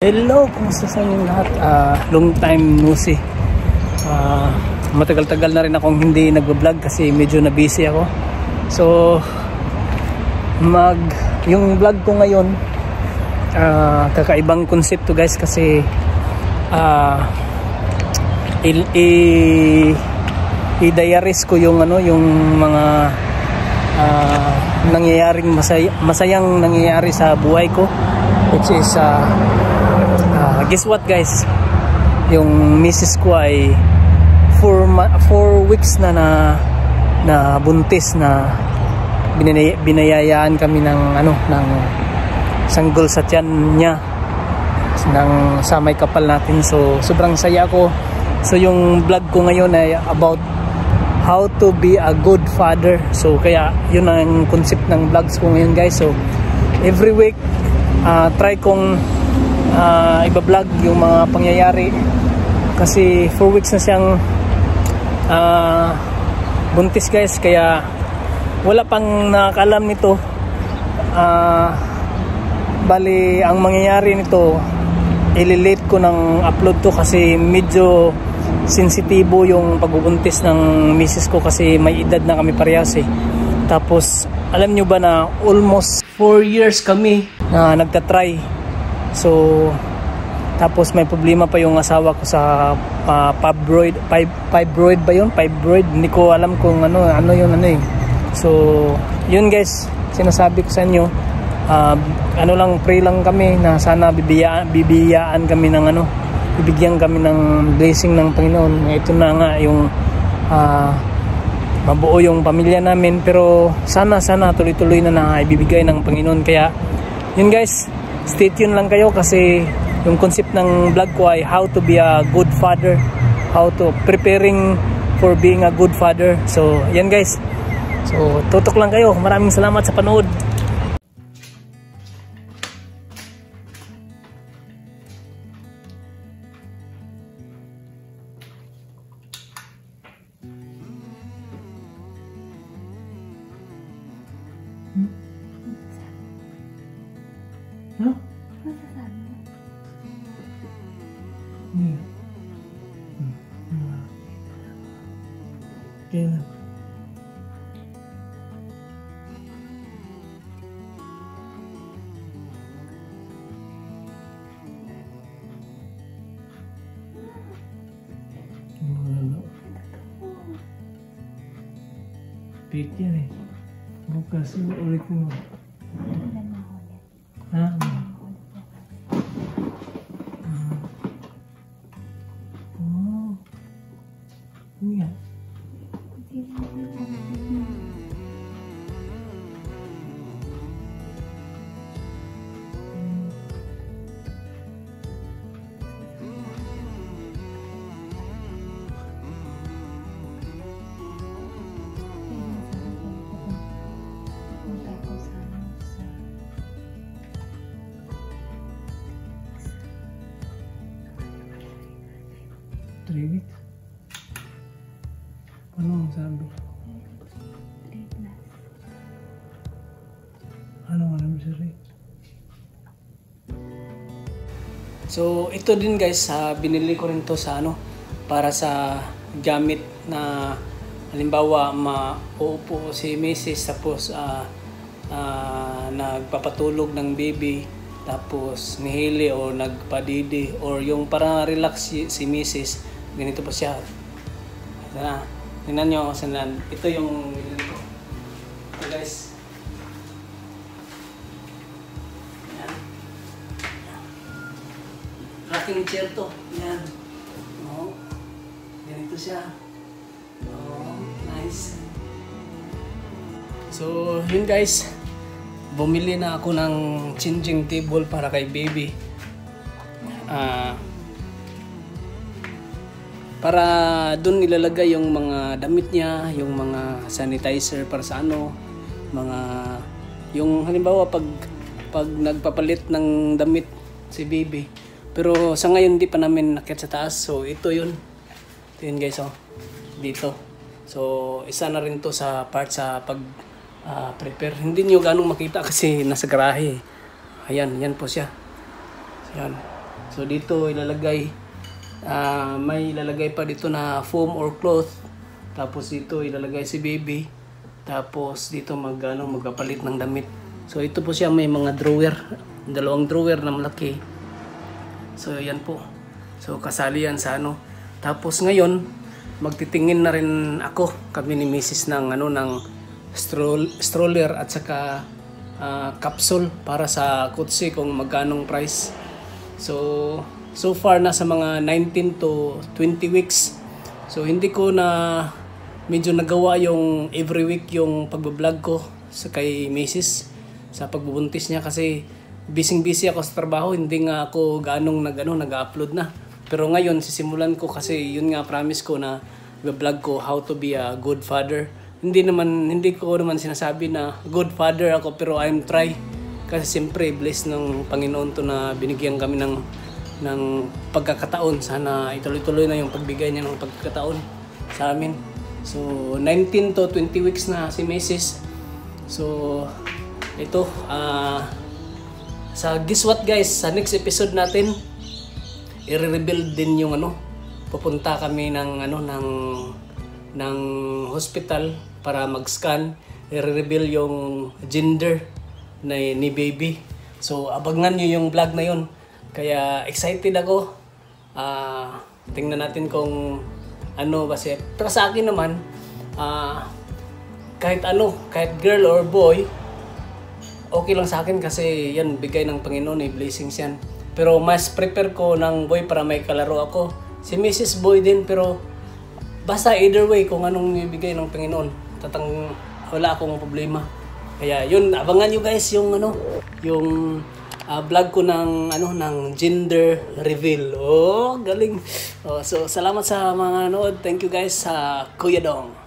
Hello, kumusta sa inyo lahat? Long time no see. Matagal-tagal na rin akong hindi nag-vlog kasi medyo na busy ako. So yung vlog ko ngayon, kakaibang concept to guys kasi i-diaries ko yung yung mga nangyayaring masayang nangyayari sa buhay ko, which is guess what guys, yung misis ko ay 4 weeks na buntis na binayayaan kami ng ng sanggol sa tiyan niya sa may kapal natin. So sobrang saya ko. So yung vlog ko ngayon ay about how to be a good father. So kaya yun ang concept ng vlogs ko ngayon guys. So every week try kong iba-vlog yung mga pangyayari kasi 4 weeks na siyang buntis guys, kaya wala pang nakakalam nito. Bali ang mangyayari nito, ililate ko ng upload to kasi medyo sensitibo yung pagbubuntis ng misis ko kasi may edad na kami parehas eh. Tapos alam nyo ba na almost 4 years kami na nagtatry. So tapos may problema pa yung asawa ko sa fibroid ba yun? Fibroid, hindi ko alam kung ano yun eh. So yun guys, sinasabi ko sa inyo, pray lang kami na sana bibiyaan kami ng bibigyan kami ng blessing ng Panginoon. Ito na nga yung mabuo yung pamilya namin, pero sana tuloy-tuloy na ibibigay ng Panginoon. Kaya yun guys, stay tuned lang kayo kasi yung concept ng vlog ko ay how to be a good father, how to preparing for being a good father. So yan guys, so tutok lang kayo. Maraming salamat sa panood. Kailan? Fake yan eh. Bukas ulit mo. Ha? Oh. Ini ya? Tribit. Ano ang sabi? Ano nga namin sir? So ito din guys, binili ko rin to sa para sa gamit na halimbawa mauupo si Mrs. tapos nagpapatulog ng baby, tapos nihili o nagpadidi or yung para relax si Mrs. Ganito po siya. Tingnan nyo saan. Ito yung binili ko. Ito guys. Yan. Rocking chair to. Yan. Oh. Ganito siya. Oh, nice. So yun guys, bumili na ako ng changing table para kay baby. Para doon ilalagay yung mga damit niya, yung mga sanitizer para sa yung halimbawa pag nagpapalit ng damit si baby. Pero sa ngayon di pa namin nakit sa taas. So ito yun guys, dito. So isa na rin to sa part sa pag prepare. Hindi nyo ganong makita kasi nasa garahe. Ayan, yan po siya. Ayan. So dito ilalagay, may ilalagay pa dito na foam or cloth. Tapos dito ilalagay si baby. Tapos dito magpapalit ng damit. So ito po siya, may mga drawer, dalawang drawer na malaki. So yan po. So kasali yan sa ano. Tapos ngayon magtitingin na rin ako, kami ni Mrs. ng stroller at saka capsule para sa kutsi kung magkanong price. So far nasa mga 19 to 20 weeks. So hindi ko na medyo nagawa yung every week yung pagbablog ko sa kay Mrs. sa pagbubuntis niya kasi busy ako sa trabaho, hindi nga ako nag-upload na. Pero ngayon sisimulan ko kasi yun nga promise ko na i-vlog ko how to be a good father. Hindi ko naman sinasabi na good father ako, pero I'm try kasi siyempre blessed ng Panginoon to na binigyan kami ng pagkakataon. Sana ituloy-tuloy na yung pagbigay niya ng pagkakataon sa amin. So 19 to 20 weeks na si Mrs. So ito sa guess what guys, sa next episode natin i-reveal din yung pupunta kami ng hospital para mag-scan, i-reveal yung gender ni baby. So abangan nyo yung vlog na yun. Kaya excited ako. Tingnan natin kung kasi para sa akin naman kahit girl or boy okay lang sa akin kasi yan bigay ng Panginoon, blessings yan. Pero mas prepare ko ng boy para may kalaro ako. Si Mrs. Boy din, pero basta either way kung anong ibigay ng Panginoon, wala akong problema. Kaya yun, abangan nyo guys yung vlog ko ng gender reveal. Oh, galing. So salamat sa mga nanood. Thank you guys sa Kuya Dong.